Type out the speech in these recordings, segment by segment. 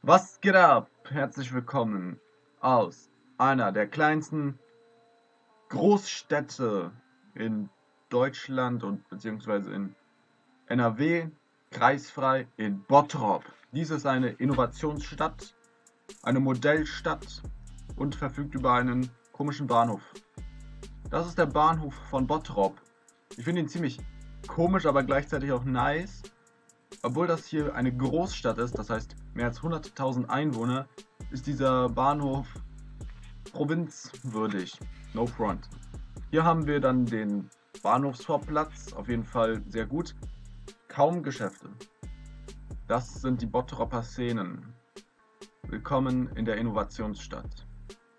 Was geht ab? Herzlich willkommen aus einer der kleinsten Großstädte in Deutschland und beziehungsweise in NRW, kreisfrei in Bottrop. Dies ist eine Innovationsstadt, eine Modellstadt und verfügt über einen komischen Bahnhof. Das ist der Bahnhof von Bottrop. Ich finde ihn ziemlich komisch, aber gleichzeitig auch nice. Obwohl das hier eine Großstadt ist, das heißt mehr als 100.000 Einwohner, ist dieser Bahnhof provinzwürdig. No front. Hier haben wir dann den Bahnhofsvorplatz, auf jeden Fall sehr gut. Kaum Geschäfte. Das sind die Bottroper Szenen. Willkommen in der Innovationsstadt.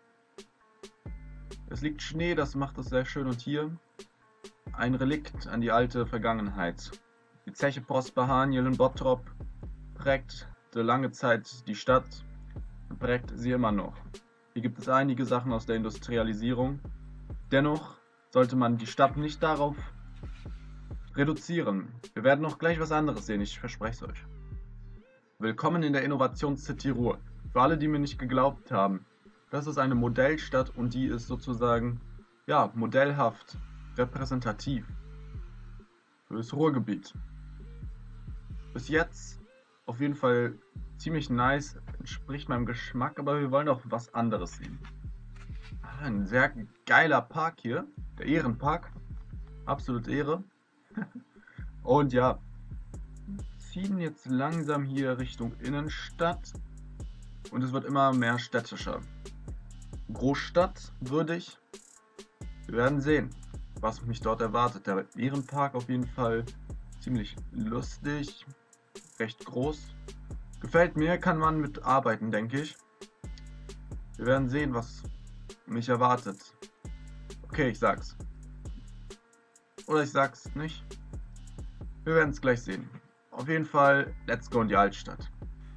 Es liegt Schnee, das macht es sehr schön, und hier ein Relikt an die alte Vergangenheit. Die Zeche Prosper Haniel in Bottrop prägte lange Zeit die Stadt und prägt sie immer noch. Hier gibt es einige Sachen aus der Industrialisierung. Dennoch sollte man die Stadt nicht darauf reduzieren. Wir werden noch gleich was anderes sehen, ich verspreche es euch. Willkommen in der Innovationscity Ruhr. Für alle, die mir nicht geglaubt haben, das ist eine Modellstadt und die ist sozusagen, ja, modellhaft, repräsentativ für das Ruhrgebiet. Bis jetzt auf jeden Fall ziemlich nice, entspricht meinem Geschmack, aber wir wollen auch was anderes sehen. Ein sehr geiler Park hier, der Ehrenpark, absolut Ehre. Und ja, ziehen jetzt langsam hier Richtung Innenstadt und es wird immer mehr städtischer. Großstadt würdig. Wir werden sehen, was mich dort erwartet. Der Ehrenpark auf jeden Fall ziemlich lustig, recht groß. Gefällt mir, kann man mit arbeiten, denke ich. Wir werden sehen, was mich erwartet. Okay, ich sag's. Oder ich sag's nicht. Wir werden es gleich sehen. Auf jeden Fall, let's go in die Altstadt.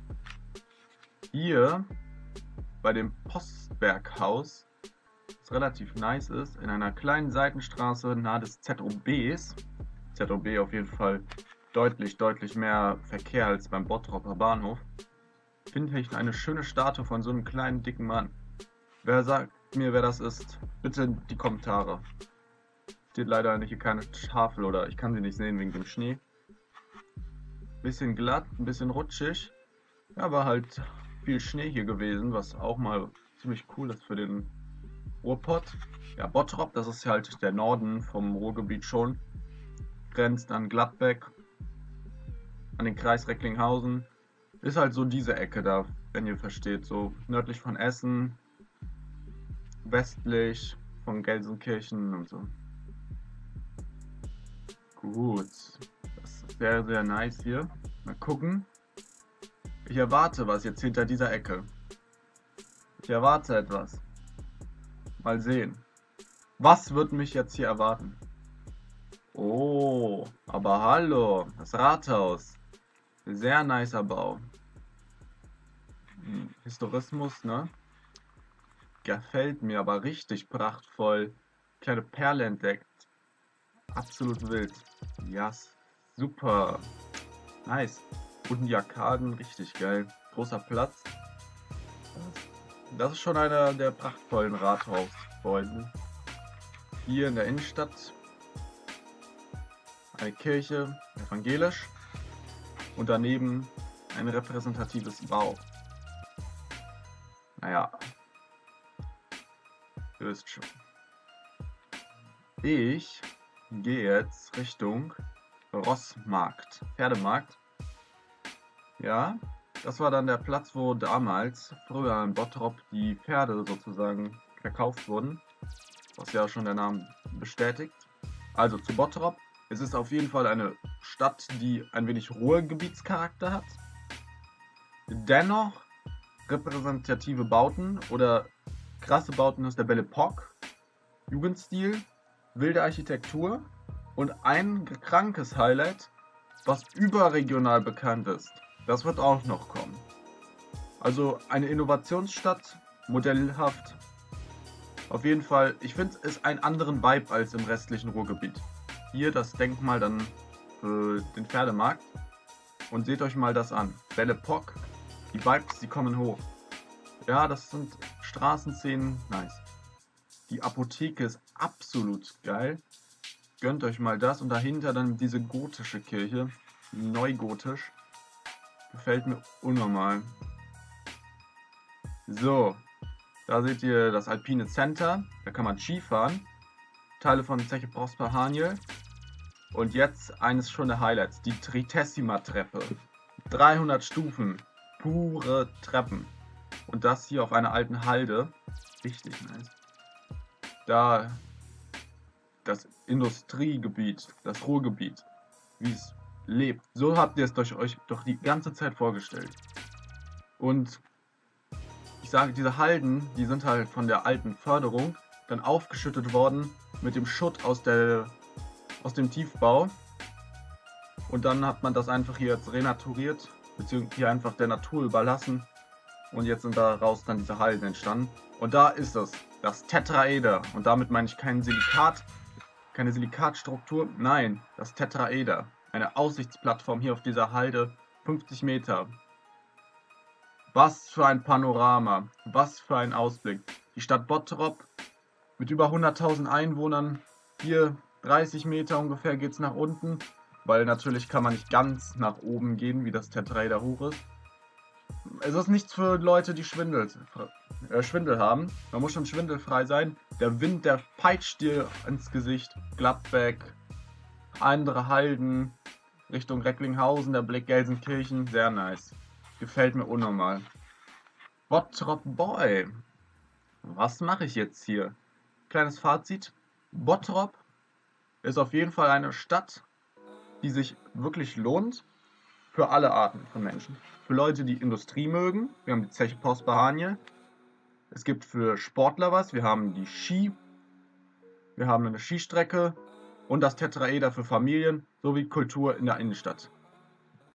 Hier bei dem Postberghaus, das relativ nice ist, in einer kleinen Seitenstraße nahe des ZOBs. ZOB auf jeden Fall deutlich mehr Verkehr als beim Bottroper Bahnhof. Finde ich eine schöne Statue von so einem kleinen, dicken Mann. Wer sagt mir, wer das ist? Bitte in die Kommentare. Steht leider hier keine Tafel oder ich kann sie nicht sehen wegen dem Schnee. Bisschen glatt, ein bisschen rutschig. Ja, aber halt viel Schnee hier gewesen, was auch mal ziemlich cool ist für den Ruhrpott. Ja, Bottrop, das ist halt der Norden vom Ruhrgebiet schon. Grenzt an Gladbeck, an den Kreis Recklinghausen. Ist halt so diese Ecke da, wenn ihr versteht. So nördlich von Essen, westlich von Gelsenkirchen und so. Gut, das ist sehr nice hier. Mal gucken. Ich erwarte was jetzt hinter dieser Ecke. Ich erwarte etwas. Mal sehen. Was wird mich jetzt hier erwarten? Oh, aber hallo, das Rathaus. Sehr nicer Bau. Historismus, ne? Gefällt mir aber richtig prachtvoll. Kleine Perle entdeckt. Absolut wild. Ja, super. Nice. Unten die Arkaden, richtig geil. Großer Platz. Das ist schon einer der prachtvollen Rathausgebäude. Hier in der Innenstadt eine Kirche, evangelisch, und daneben ein repräsentatives Bau. Naja, ihr wisst schon. Ich gehe jetzt Richtung Rossmarkt, Pferdemarkt. Ja, das war dann der Platz, wo damals, früher in Bottrop, die Pferde sozusagen verkauft wurden, was ja schon der Name bestätigt. Also zu Bottrop. Es ist auf jeden Fall eine Stadt, die ein wenig Ruhrgebietscharakter hat. Dennoch repräsentative Bauten oder krasse Bauten aus der Belle Epoque, Jugendstil, wilde Architektur und ein krankes Highlight, was überregional bekannt ist. Das wird auch noch kommen. Also eine Innovationsstadt, modellhaft. Auf jeden Fall, ich finde es ist einen anderen Vibe als im restlichen Ruhrgebiet. Hier das Denkmal dann für den Pferdemarkt und seht euch mal das an. Belle Epoque, Die Vibes, die kommen hoch. Ja, das sind Straßenszenen, nice. Die Apotheke ist absolut geil. Gönnt euch mal das. Und dahinter dann diese gotische Kirche. Neugotisch. Gefällt mir unnormal. So. Da seht ihr das Alpine Center. Da kann man Skifahren. Teile von Zeche Prosper Haniel. Und jetzt eines schon der Highlights. Die Tritessima-Treppe. 300 Stufen. Pure Treppen. Und das hier auf einer alten Halde. Richtig nice. Da das Industriegebiet, das Ruhrgebiet, wie es lebt. So habt ihr es euch doch die ganze Zeit vorgestellt. Und ich sage, diese Halden, die sind halt von der alten Förderung dann aufgeschüttet worden mit dem Schutt aus dem Tiefbau. Und dann hat man das einfach hier jetzt renaturiert, beziehungsweise hier einfach der Natur überlassen. Und jetzt sind daraus dann diese Halden entstanden. Und da ist es, das Tetraeder. Und damit meine ich kein Silikat, keine Silikatstruktur, nein, das Tetraeder. Eine Aussichtsplattform hier auf dieser Halde, 50 Meter. Was für ein Panorama, was für ein Ausblick. Die Stadt Bottrop mit über 100.000 Einwohnern, hier 30 Meter ungefähr geht es nach unten, weil natürlich kann man nicht ganz nach oben gehen, wie das Tetraeder hoch ist. Es ist nichts für Leute, die Schwindel haben. Man muss schon schwindelfrei sein. Der Wind, der peitscht dir ins Gesicht. Gladbeck, andere Halden, Richtung Recklinghausen, der Blick Gelsenkirchen. Sehr nice. Gefällt mir unnormal. Bottrop Boy. Was mache ich jetzt hier? Kleines Fazit. Bottrop ist auf jeden Fall eine Stadt, die sich wirklich lohnt. Für alle Arten von Menschen. Für Leute, die Industrie mögen. Wir haben die Zeche Prosper Haniel. Es gibt für Sportler was. Wir haben die Ski. Wir haben eine Skistrecke. Und das Tetraeder für Familien sowie Kultur in der Innenstadt.